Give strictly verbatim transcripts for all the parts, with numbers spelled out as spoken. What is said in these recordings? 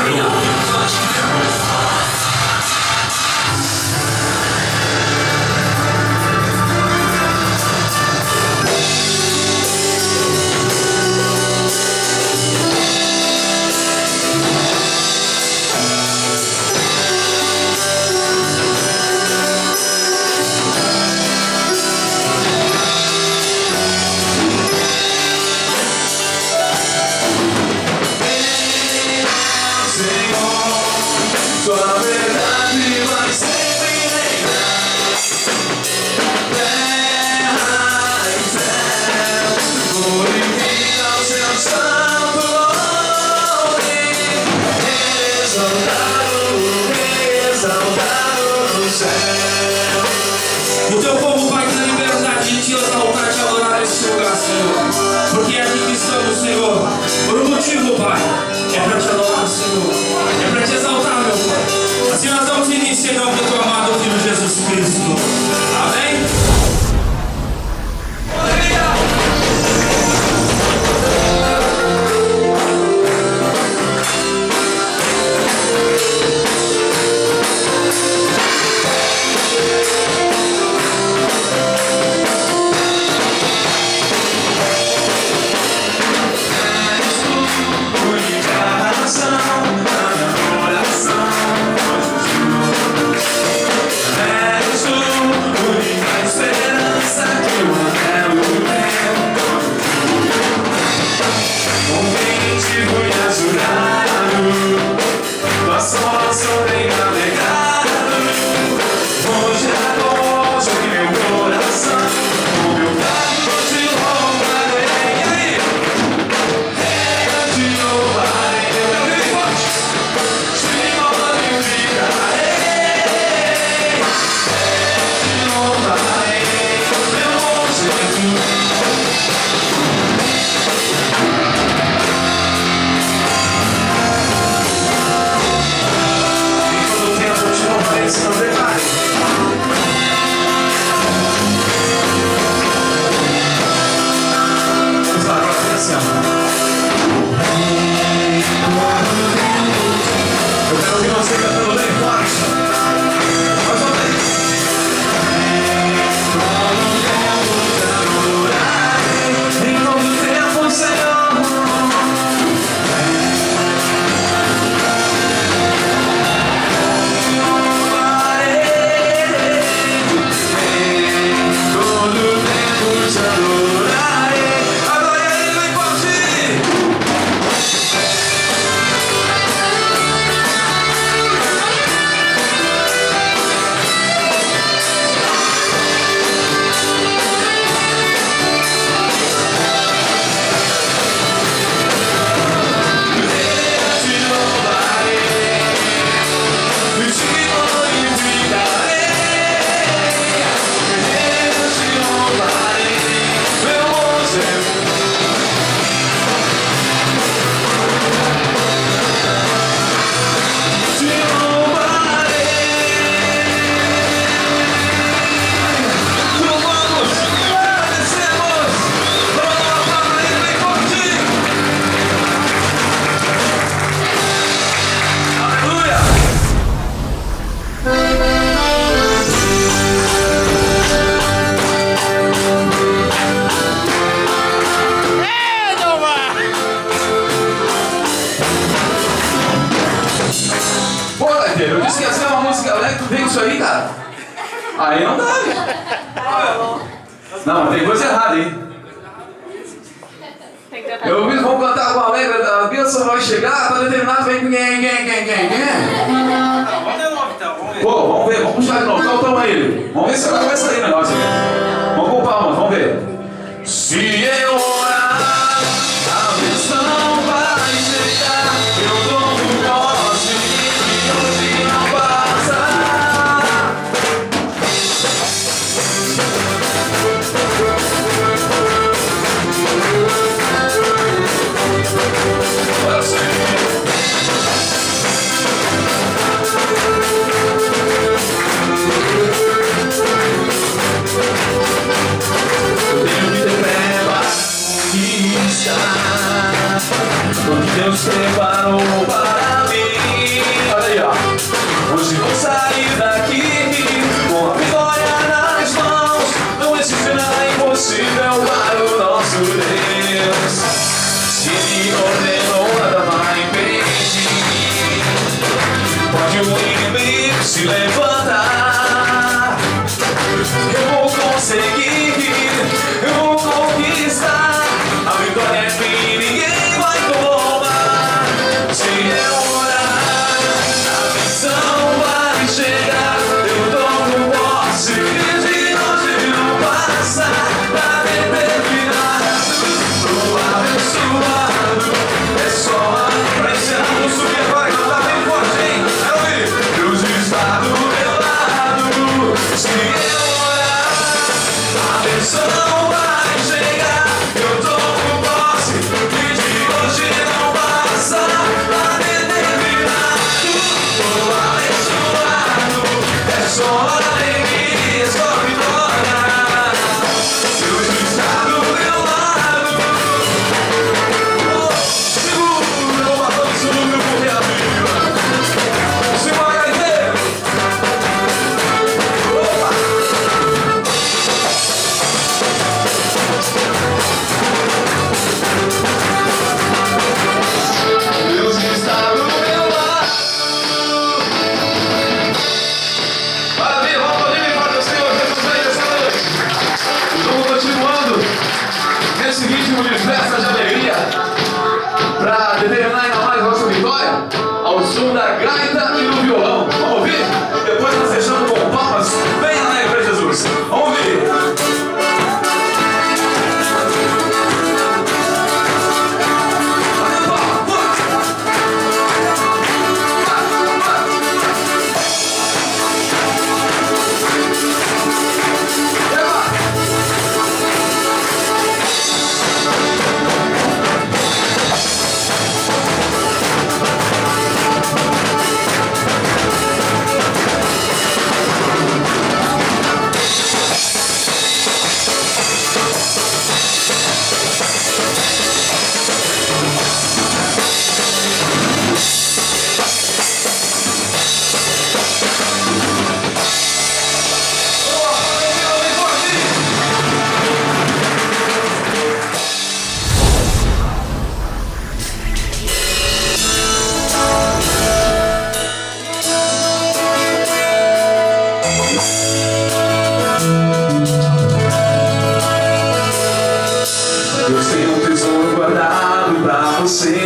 O teu povo vai ter liberdade de te exaltar, te adorar nesse lugar, Senhor. Porque é aqui que estamos, Senhor. Por um motivo, Pai. É para te adorar, Senhor. É para te exaltar, meu Pai. Assim nós damos início em nome do teu amado Filho Jesus Cristo. Amém? Eu disse que ia ser uma música alegre, tu vê isso aí, cara? Aí não dá, velho. Não, tem coisa errada, hein? Eu vi, vamos cantar com a alegre, a bênção vai chegar, tá determinado, vem com quem, quem, quem, quem, quem? Pô, vamos ver, vamos puxar de novo, então toma aí. Vamos ver se agora vai sair o negócio aqui. Vamos com palmas, vamos ver. Se eu orar, a bênção vai chegar, eu dou um posse e hoje não passa. Eu tenho que ter fé. se levantar. Eu vou conseguir, eu vou conquistar. A vitória é minha, ninguém vai tomar. Se eu orar, a missão vai chegar. Eu tomo posse de hoje não passa pra determinado. Tô abençoado, é só pra ensinar o subir agora, que tá bem forte, hein? Quero ouvir. Deus está do meu lado. Se eu orar, a bênção vai chegar. Eu tomo posse e de hoje não passa pra determinado. Tô abençoado, é só alegria, é só vitória. Deus está do meu lado. Oh, segura, vou matando isso no meu correr a vida. Segura, gaiteiro. Opa! Deus está do meu lado. Maravilha, vamos poder me falar do Senhor Jesus bem dessa noite. Estamos continuando nesse ritmo de festa de alegria para determinar ainda mais a nossa vitória ao som da gaita e do violão. Vamos ouvir? Depois nós fechamos com palmas bem alegre para Jesus. Vamos ouvir. Deus tem um tesouro guardado pra você.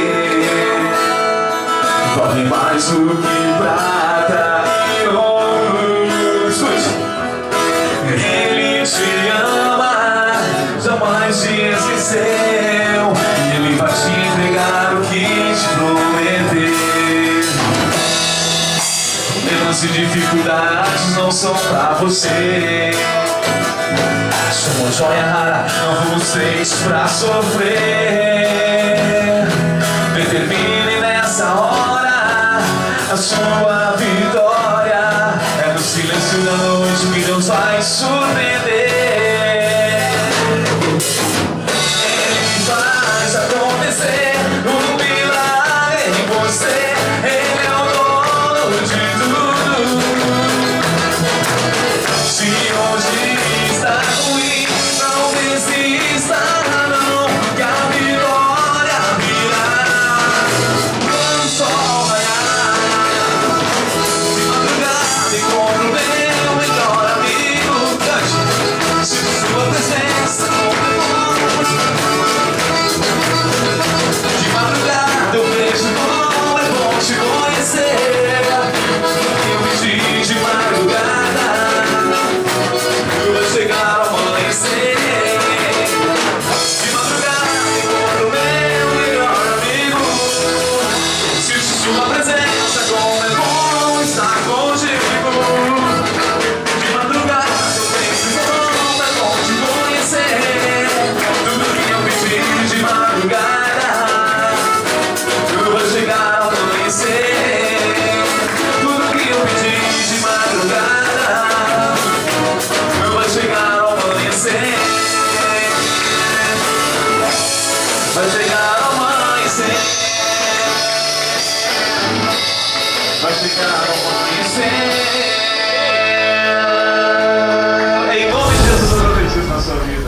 Vale mais do que prata e ouro. Escute. Ele te ama, jamais te esqueceu. Ele vai te entregar o que te prometeu. Problemas e dificuldades não são pra você. Sou uma joia rara, não vamos feitos pra sofrer. Determine nessa hora a sua vitória. É no silêncio da noite que Deus vai surpreender. Ele faz acontecer um milagre em você. Ele é o dono de tudo. Se hoje está ruim, não desista não, que a vitória virá quando o sol raiar. De madrugada encontro meu melhor amigo. Cante, se sua presença contemplamos. De madrugada eu vejo como é bom te conhecer. Eu pedi de madrugada, eu vou chegar ao amanhecer. De madrugada encontro meu melhor amigo. Sinto sua presença, como é bom estar contigo. De madrugada eu penso como é bom te conhecer. Tudo que eu pedi de madrugada, eu vou chegar ao amanhecer. Tudo que eu pedi de madrugada, eu vou chegar ao amanhecer. Vai chegar ao amanhecer. Vai chegar ao amanhecer. Em nome de Jesus, eu preciso na sua vida.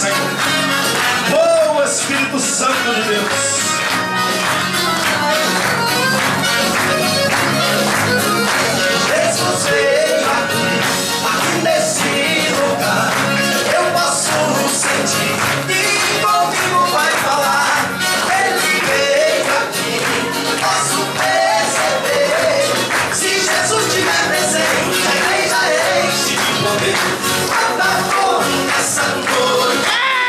Senhor. Oh, Espírito Santo de Deus. Jesus veio aqui, aqui nesse lugar. Eu posso sentir que comigo vai falar. Ele veio aqui, posso perceber. Se Jesus estiver presente, a igreja enche de poder. Manda fogo nessa noite.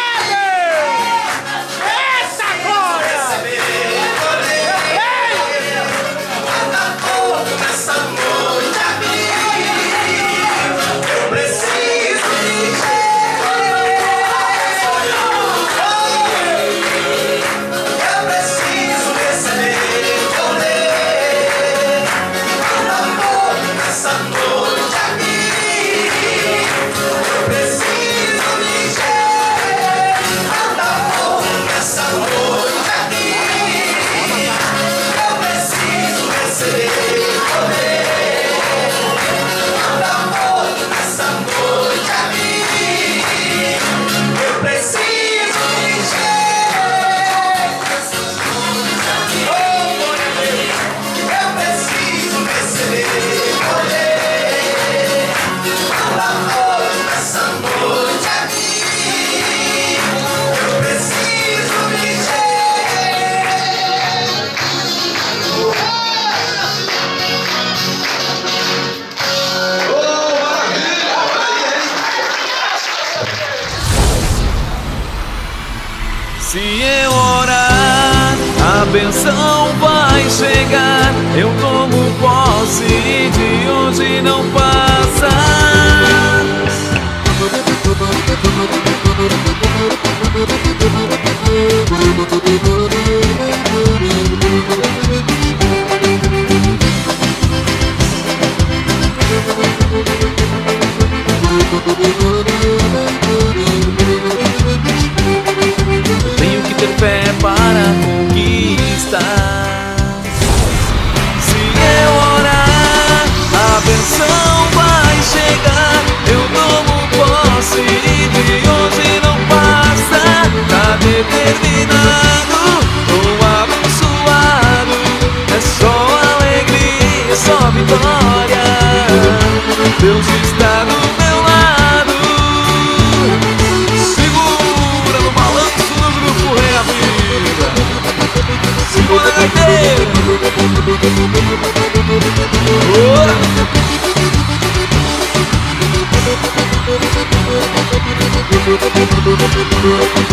Essa glória! Receber poder. Manda fogo nessa noite aqui. Eu preciso de Eu preciso receber poder. Manda fogo nessa noite aqui. Eu preciso de Manda fogo nessa noite aqui. Eu preciso receber poder. Manda fogo nessa noite aqui. Eu preciso de Eu preciso receber poder. Manda fogo nessa noite aqui. Eu preciso de Se eu orar, a benção vai chegar. Eu tomo posse de onde não passa. Tenho que ter fé para conquistar. Se eu orar, a benção vai chegar. Eu tomo posse de onde não passa. Tá determinado, tô abençoado. É só alegria, é só vitória. Deus está do meu lado. Segura no balanço do grupo Reaviva. Segura na ideia. Ora.